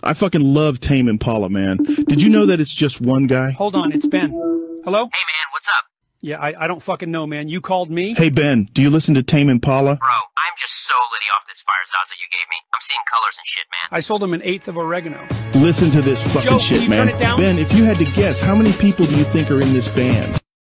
I fucking love Tame Impala, man. Did you know that it's just one guy? Hold on, it's Ben. Hello? Hey, man, what's up? Yeah, I don't fucking know, man. You called me? Hey, Ben, do you listen to Tame Impala? Bro, I'm just so litty off this fire Zaza you gave me. I'm seeing colors and shit, man. I sold him an eighth of oregano. Listen to this fucking Joe, shit, can you man. turn it down? Ben, if you had to guess, how many people do you think are in this band?